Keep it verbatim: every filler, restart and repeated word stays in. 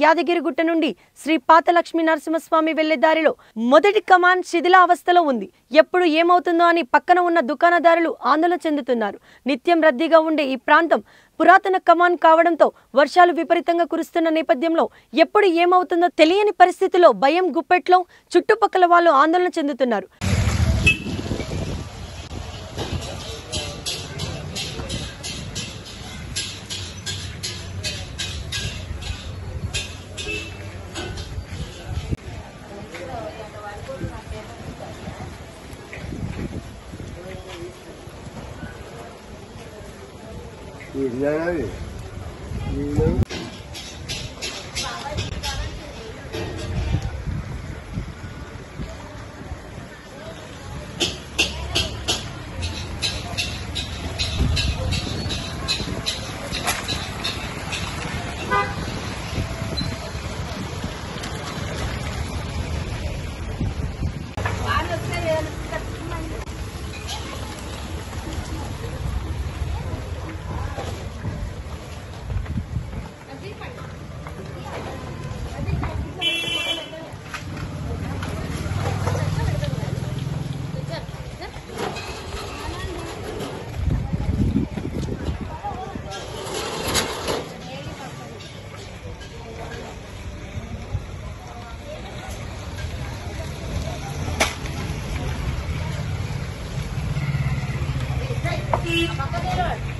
యాదగిరిగుట్ట నుండి శ్రీ పాత లక్ష్మీ నరసింహస్వామి వెళ్లే దారిలో మొదటి కమాన్ శిథిలావస్థలో ఉంది. ఎప్పుడు ఏమవుతుందో అని పక్కన ఉన్న దుకాణదారులు ఆందోళన చెందుతున్నారు. నిత్యం రద్దీగా ఉండే ఈ ప్రాంతం పురాతన కమాన్ కావడంతో వర్షాలు విపరీతంగా కురుస్తున్న నేపథ్యంలో ఎప్పుడు ఏమవుతుందో తెలియని పరిస్థితిలో భయం గుప్పెట్లో చుట్టుపక్కల వాళ్ళు ఆందోళన చెందుతున్నారు. Apa kabar?